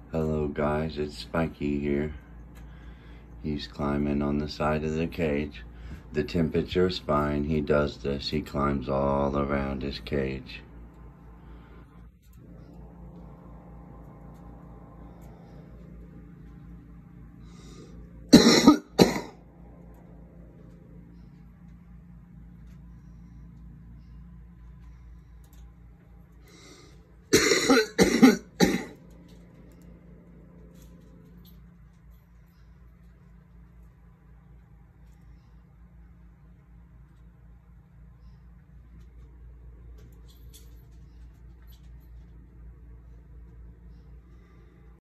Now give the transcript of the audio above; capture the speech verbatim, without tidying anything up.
Hello guys, it's Spiky here. He's climbing on the side of the cage. The temperature's fine. He does this. He climbs all around his cage.